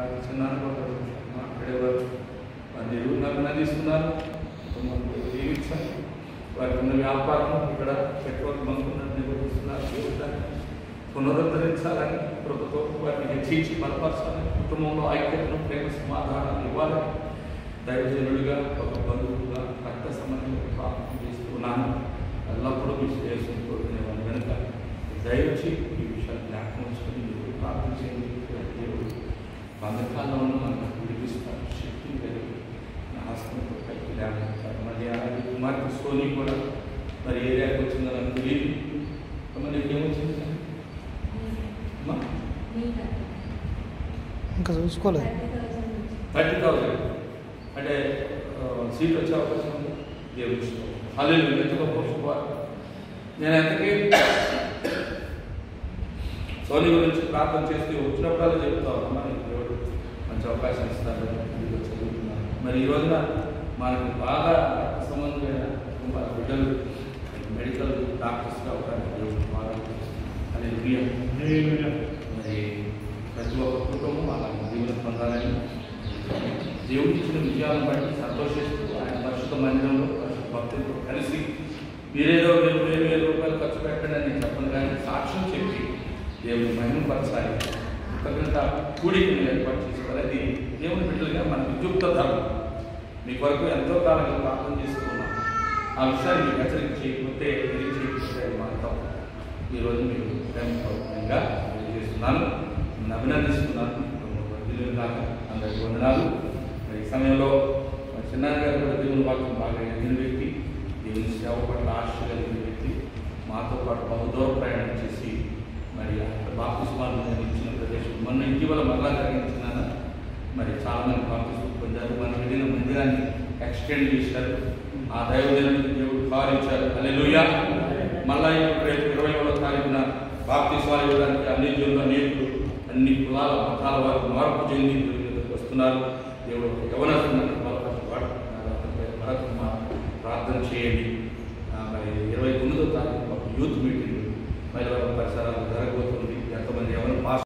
చిన్నాన్న కూడా మాట్లాడేవారు. వారి నిరూపణ అభినందిస్తున్నారు. కుటుంబంలో జీవించాలి. వారికి ఉన్న వ్యాపారం ఇక్కడ పెట్రోల్ బంకులను నిర్వహిస్తున్నారు. జీవితాన్ని పునరుద్ధరించాలని ప్రభుత్వం వారిని హెచ్చించి బలపరచాలని, కుటుంబంలో ఐక్యతను ప్రేమ సమాధానాలు ఇవ్వాలని దైవజనుడిగా ఒక బంధువుగా రక్త సంబంధంగా ప్రార్థన చేస్తున్నాను. ఎల్లప్పుడూ విశ్లేషణతో నేను వెనుక దయచి ఈ విషయాలు జ్ఞాపకం ఉంచుకొని మీరు ప్రార్థన చేయండి. దేవుడు బంధకాల్లో ఉన్న మనకు విడిపిస్తారు. శక్తిని కలిగి నా హస్తంతో పైకి లేకపోతారు. మళ్ళీ అలాగే కుమార్తె సోని కూడా మరి ఏరియాకి వచ్చిందని నాకు తెలియదు. మరి ఏమొచ్చింది ఇంకా చూసుకోలేదు. 30,000 అంటే సీట్ వచ్చే అవకాశం ఉంది. దేవుడు హల్లెలూయా. ఎంత గొప్ప శుభవార్త. నేను ఎంతకీ సోని గురించి ప్రార్థన చేస్తూ వచ్చినప్పుడల్లా చెప్తాను, మరి దేవుడు మంచి అవకాశం ఇస్తాడు, చదువుతున్నాను. మరి ఈ రోజున మనకు బాగా సంబంధమైన బిడ్డలు మెడికల్ డాక్టర్స్గా అవడానికి దేవుడు బాగా మరి ప్రతి ఒక్క కుటుంబం అలా జీవన పొందాలని దేవుడు ఇచ్చిన విజయాలను బట్టి సంతోషిస్తూ ఆయన పరిశుద్ధ మందిరంలో పరిశుద్ధ భక్తులతో కలిసి మీరేదో 1,000 రూపాయలు ఖర్చు పెట్టండి అని చెప్పను, కానీ సాక్ష్యం చెప్పి దేవుని మహిమపరచాలి. కృతజ్ఞత కూడికను ఏర్పాటు చేసుకోవాలి. అది దేవుని బిడ్డలుగా మన విద్యుక్త ధర్మం. మీ కొరకు ఎంతో కాలంగా ప్రార్థన చేస్తున్నాం. ఆ విషయాన్ని మీకు హెచ్చరిక చేయకపోతే తెలియచేయకపోతే మాత్రం ఈరోజు మీకు ప్రేమపూర్వకంగా తెలియజేస్తున్నాను, నేను అభినందిస్తున్నాను. కాక అందరికీ వందనాలు. మరి ఈ సమయంలో చిన్నాన్న గారు కూడా దేవుని వాక్యం బాగా ఎదిగిన వ్యక్తి, దేవుని సేవ పట్ల ఆశ కలిగిన వ్యక్తి. మాతో పాటు బహుదూర ప్రయాణం చేసి మరి అక్కడ బాప్తిస్మాలు ఇచ్చిన ప్రదేశం మొన్న ఇటీవల మరలా జరిగించిన మరి చాలామంది బాప్తిస్మం పొందారు. మనం వెళ్ళిన మందిరాన్ని ఎక్స్టెండ్ చేశారు. ఆ దైవజనుడికి దేవుడు కారించారు. హల్లెలూయా. మళ్ళా ఇప్పుడు రేపు 21వ తారీఖున బాప్తిస్మాలు ఇవ్వడానికి అన్ని జనులు అనేకులు అన్ని కులాల మతాల వారు మార్పు చెంది వస్తున్నారు. దేవుడు యవనస్తులను ప్రార్థన చేయండి. మరి 29వ తారీఖు యూత్ మీటింగ్ మైలవరం పరిసరాలు జరగబోతుంది. ఎంతమంది ఎవరు